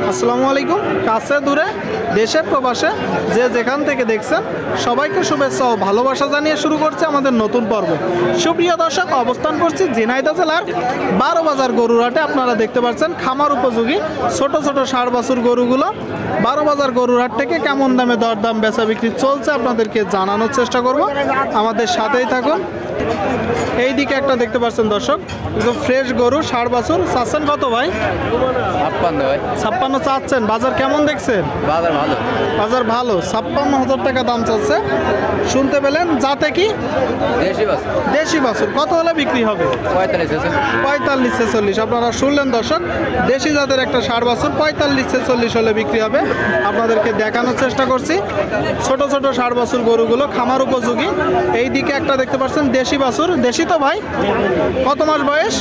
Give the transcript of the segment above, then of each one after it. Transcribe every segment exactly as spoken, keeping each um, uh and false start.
আসসালামু আলাইকুম। কাছে দূরে দেশে প্রবাসে যে যেখান থেকে দেখছেন সবাইকে শুভেচ্ছা ও ভালোবাসা জানিয়ে শুরু করছে আমাদের নতুন পর্ব। সুপ্রিয় দর্শক, অবস্থান করছি ঝিনাইদহ জেলার বারো বাজার গরুর হাটে। আপনারা দেখতে পাচ্ছেন খামার উপযোগী ছোট ছোট ষাট বাছুর গরুগুলো বারো বাজার গরুর হাট থেকে কেমন দামে দরদাম বেচা বিক্রি চলছে আপনাদেরকে জানানোর চেষ্টা করব। আমাদের সাথেই থাকুন। এই দিকে একটা দেখতে পাচ্ছেন দর্শক, একদম ফ্রেশ গরু ষাট বাছুর। চাচ্ছেন কত ভাই? ছাপ্পান্ন ভাই। ছাপ্পান্ন চাচ্ছেন। বাজার কেমন দেখছেন? বাজার ভালো। বাজার ভালো। ছাপ্পান্ন হাজার টাকা দাম চাচ্ছে। শুনতে পেলেন? যাতে কি দেশি বাস দেশি বাছুর। কত হলে বিক্রি হবে? পঁয়তাল্লিশ আছে। পঁয়তাল্লিশ ছেচল্লিশ। আপনারা শুনলেন দর্শক, দেশি জাতের একটা ষাট বাছুর পঁয়তাল্লিশ ছেচল্লিশ হলে বিক্রি হবে। আপনাদেরকে দেখানোর চেষ্টা করছি ছোট ছোট ষাট বাছুর গরুগুলো খামার উপযোগী। এই দিকে একটা দেখতে পাচ্ছেন দেশি বাছুর। দেশি তো ভাই? কত মাস বয়স?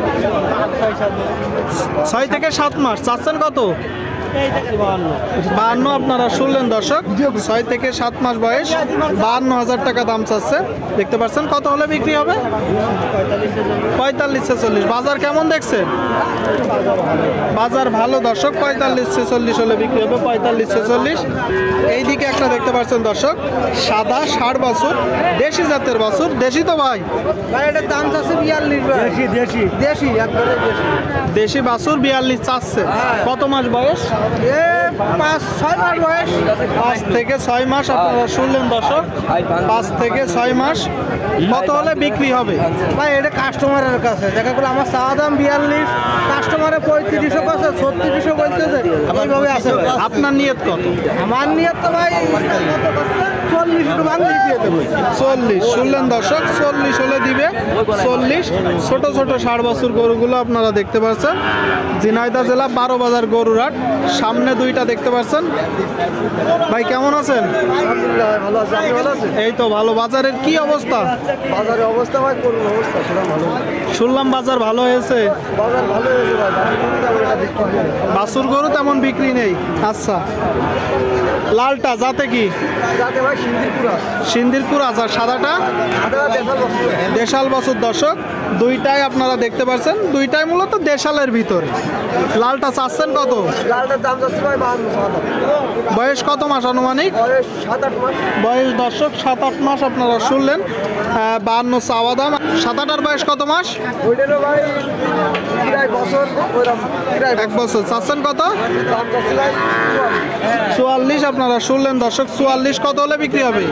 ছয় থেকে সাত মাস। চাচ্ছেন কত? বাহান্ন। আপনারা শুনলেন দর্শক, ছয় থেকে সাত মাস বয়স, বাহান্ন হাজার টাকা দাম চাচ্ছে। দেখতে পাচ্ছেন কত হলে বিক্রি হবে? পঁয়তাল্লিশ ছেচল্লিশ। বাজার কেমন দেখছেন? বাজার ভালো দর্শক। পঁয়তাল্লিশ ছেচল্লিশ হলে বিক্রি হবে। পঁয়তাল্লিশ ছেচল্লিশ। এইদিকে একটা দেখতে পাচ্ছেন দর্শক, সাদা ষাট বাছুর, দেশি জাতের বাছুর। দেশি তো ভাই? এটার দাম চাচ্ছে বিয়াল্লিশ। দেশি দেশি দেশি একবারে দেশি দেশি বাছুর বিয়াল্লিশ চাচ্ছে। কত মাস বয়স? এ পাঁচ ছয় মাস বয়স। পাঁচ থেকে ছয় মাস। আপনারা শুনলেন দর্শক, পাঁচ থেকে ছয় মাস। কত হলে বিক্রি হবে? ভাই এটা কাস্টমারের কাছে দেখা গেলো আমার চা দাম বিয়াল্লিশ, কাস্টমারে পঁয়ত্রিশশো কাছে ছত্রিশশো বলতেছে। এইভাবে আছে। আপনার নিয়ত কত? আমার নিয়ত তো ভাই চল্লিশ একটু বাংলি দিয়ে দেবো। চল্লিশ। শুনলেন দর্শক, চল্লিশ হলে দিবে। চল্লিশ। ছোট ছোট ষাট বাছুর গরুগুলো আপনারা দেখতে পাচ্ছেন ঝিনাইদহ জেলা বারো বাজার গরুর হাট। সামনে দুইটা দেখতে পাচ্ছেন। ভাই কেমন আছেন? ভালো আছে। আপনি ভালো আছেন? এই তো ভালো। বাজারের কি অবস্থা? বাজারের অবস্থা ভাই করুন অবস্থা সেটা ভালো। শুনলাম বাজার ভালো হয়েছে। বাজার ভালো হয়েছে ভাই। বাছুর গরু তেমন বিক্রি নেই। আচ্ছা, লালটা যাতে কি? যাতে ভাই সিন্দিরপুরা সিন্দিরপুর আচার। সাদাটা দেশাল বাছুর। দর্শক দুইটাই আপনারা দেখতে পাচ্ছেন, দুইটাই মূলত দেশালের ভিতরে। লালটা চাচ্ছেন কত? লালটার দাম যাচ্ছে ভাই বাহান্ন। বয়স কত মাস আনুমানিক? বয়স সাত আট মাস। বয়স দর্শক সাত আট মাস। আপনারা শুনলেন বাহান্ন চাওয়া দাম। সাত আটার বয়স কত মাস? ওইটারও ভাই প্রায় বছর এক বছর। চাচ্ছেন কত? দাম যাচ্ছে ভাই চুয়াল্লিশ। আপনারা শুনলেন দর্শক, চুয়াল্লিশ। কত হলে বিক্রি হবে?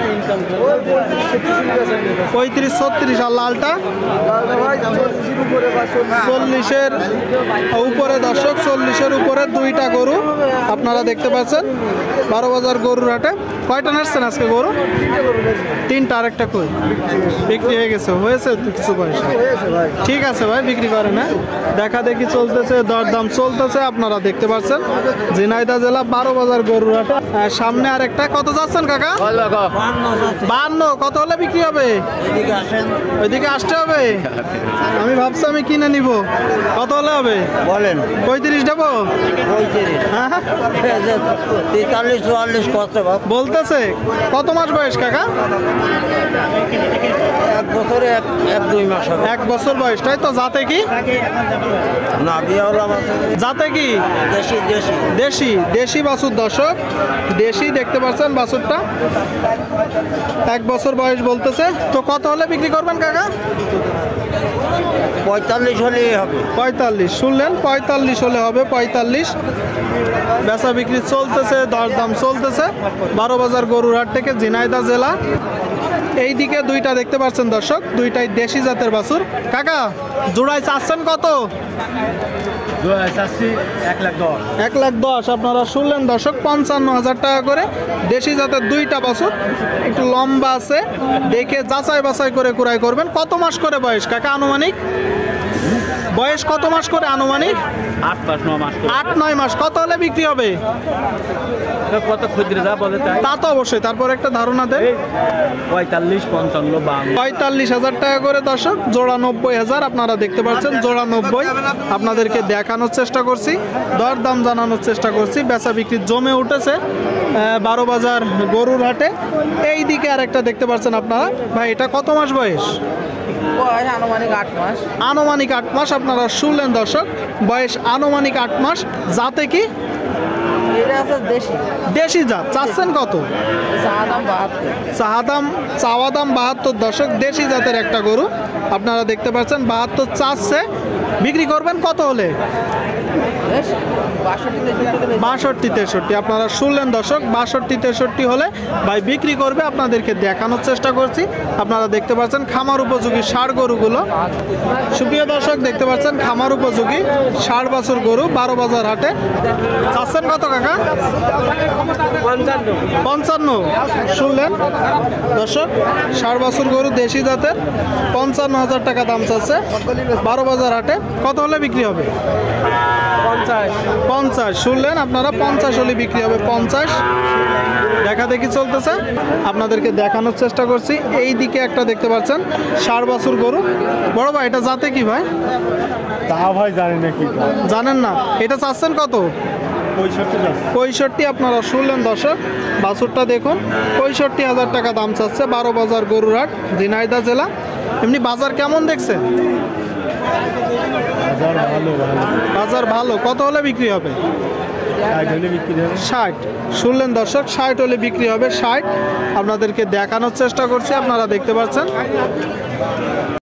পঁয়ত্রিশ ছত্রিশ। আর লালটা? চল্লিশের উপরে দর্শক, চল্লিশের উপরে দুইটা গরু আপনারা দেখতে পাচ্ছেন বারো বাজার গরুর হাটে। কয়টা নাচছেন আজকে গরু? তিনটা। আরেকটা কই? বিক্রি হয়ে গেছে। হয়েছে কিছু পয়সা। ঠিক আছে ভাই, বিক্রি করে না। দেখা দেখি চলতেছে, দরদাম চলতেছে। আপনারা দেখতে পাচ্ছেন ঝিনাইদহ জেলা বারো বাজার গরুর হাটে। সামনে আরেকটা। কত যাচ্ছেন কাকা? বাহান্ন। কত হলে বিক্রি হবে? ওইদিকে আসতে হবে। আমি ভাবছি আমি কিনে নিব। কত হলে হবে বলেন? পঁয়ত্রিশ দেবো। হ্যাঁ তেতাল্লিশ চুয়াল্লিশ কত বলতেছে। কত মাস বয়স কাকা? এক বছরে এক দুই মাস হবে। এক বছর বয়স। তাই তো? যাতে কি? না বিয়ে হলাম। যাতে কি? দেশি দেশি দেশি। দেশি বাছুর দর্শক, দেশি দেখতে পাচ্ছেন বাছুরটা। এক বছর বয়স বলতেছে। তো কত হলে বিক্রি করবেন কাকা? পঁয়তাল্লিশ হলে হবে। পঁয়তাল্লিশ। শুনলেন, পঁয়তাল্লিশ হলে হবে। পঁয়তাল্লিশ। বেচা বিক্রি চলতেছে, দরদাম চলতেছে বারো বাজার গরুর হাট থেকে ঝিনাইদহ জেলা। এই দিকে দুইটা দেখতে পাচ্ছেন দর্শক, দুইটাই দেশি জাতের বাছুর। কাকা জোড়ায় চাচ্ছেন কত? এক লাখ দশ। আপনারা শুনলেন দর্শক, পঞ্চান্ন হাজার টাকা করে। দেশি জাতের দুইটা বাছুর, একটু লম্বা আছে, দেখে যাচাই বাছাই করে ক্রয় করবেন। কত মাস করে বয়স কাকা আনুমানিক? বয়স কত মাস করে আনুমানিক? আট মাস নয় মাস। আট নয় মাস। কত হলে বিক্রি হবে? কত খুচরা যা বলে তাই। তা তো অবশ্যই। তারপর একটা ধারণা দেন। পঁয়তাল্লিশ পঞ্চান্ন বান্ন। পঁয়তাল্লিশ হাজার টাকা করে দর্শক। জোড়া নব্বই হাজার। আপনারা দেখতে পাচ্ছেন জোড়া নব্বই। আপনাদেরকে দেখানোর চেষ্টা করছি, দর দাম জানানোর চেষ্টা করছি। বেচা বিক্রি জমে উঠেছে বারো বাজার গরুর হাটে। এই দিকে আরেকটা দেখতে পাচ্ছেন আপনারা। ভাই এটা কত মাস বয়স? আনুমানিক আট মাস। আনুমানিক আট মাস। আপনারা শুনলেন দর্শক, বয়স আনুমানিক আট মাস। যাতে কি? এটা আছে দেশি দেশি জাত চাচ্ছেন কত? চা দাম বাহাত্তর। চাওয়া দাম চাওয়া দাম বাহাত্তর। দর্শক দেশি জাতের একটা গরু আপনারা দেখতে পাচ্ছেন, বাহাত্তর চাচ্ছে। বিক্রি করবেন কত হলে? বেশ, বাষট্টি তেষট্টি করে বেশি। বাষট্টি তেষট্টি। আপনারা শুনলেন দর্শক, বাষট্টি তেষট্টি হলে ভাই বিক্রি করবে। আপনাদেরকে দেখানোর চেষ্টা করছি। আপনারা দেখতে পাচ্ছেন খামার উপযোগী ষাঁড় গরুগুলো। সুপ্রিয় দর্শক দেখতে পাচ্ছেন খামার উপযোগী ষাঁড় বাছুর গরু বারো বাজার হাটে। চাচ্ছেন কত কাকা? পঞ্চান্ন। শুনলেন দর্শক, ষাঁড় বাছুর গরু দেশি জাতের পঞ্চান্ন হাজার টাকা দাম চাচ্ছে বারো বাজার হাটে। কত হলে বিক্রি হবে? পঞ্চাশ। শুনলেন আপনারা, পঞ্চাশ হলে বিক্রি হবে। পঞ্চাশ দেখা দেখি চলতেছে, আপনাদেরকে দেখানোর চেষ্টা করছি। এই দিকে একটা দেখতে পাচ্ছেন ষাঁড় বাছুর গরু। বড় ভাই এটা জাতে কি ভাই? তা ভাই জানি না কি জানেন না? এটা চাচ্ছেন কত? পঁয়ষট্টি পঁয়ষট্টি। আপনারা শুনলেন দর্শক, বাছুরটা দেখুন, পঁয়ষট্টি হাজার টাকা দাম চাচ্ছে বারো বাজার গরুরহাট, ঝিনাইদহ জেলা। এমনি বাজার কেমন দেখছেন? হাজার ভালো ভালো বাজার ভালো। কত হলে বিক্রি হবে? ষাট হলে বিক্রি হবে। ষাট। শুনলেন দর্শক, ষাট হলে বিক্রি হবে। ষাট আপনাদেরকে দেখানোর চেষ্টা করছি, আপনারা দেখতে পাচ্ছেন।